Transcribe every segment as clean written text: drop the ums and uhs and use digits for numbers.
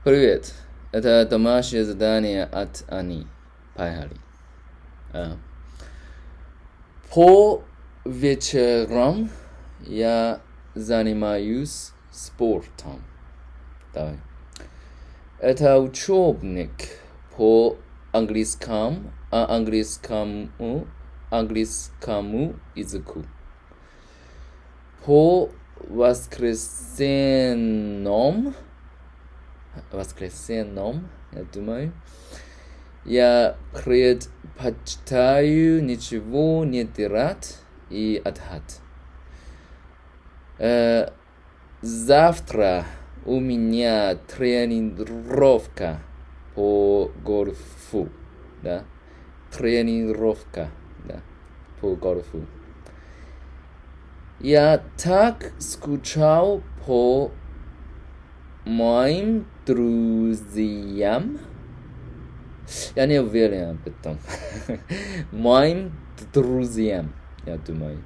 Привет. Это домашнее задание от Ани. Поехали. По вечерам я занимаюсь спортом. Давай. Это учебник по английскому языку. По воскресеньям, я думаю, я предпочитаю ничего не делать и отдыхать. Завтра у меня тренировка по гольфу, да? Тренировка, да, по гольфу. Я так скучал по моим друзьям. Я не уверен об этом. Моим друзьям, я думаю.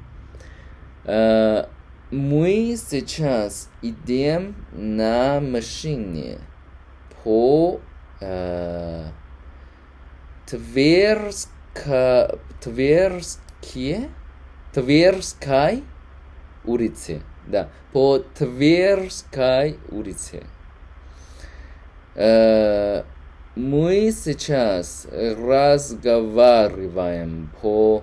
Мы сейчас идем на машине по Тверской улице. Да, по Тверской улице. Мы сейчас разговариваем по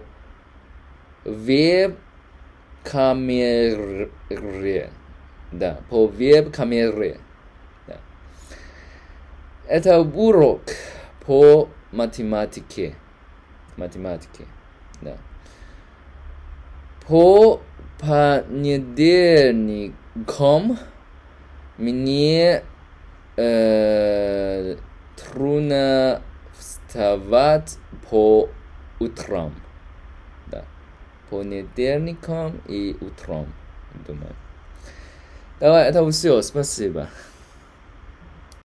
веб-камере. Да, по веб-камере. Да. Это урок по математике. Да. По понедельникам мне трудно вставать по утрам. Да. Понедельникам и утром, думаю. Давай, это все, спасибо.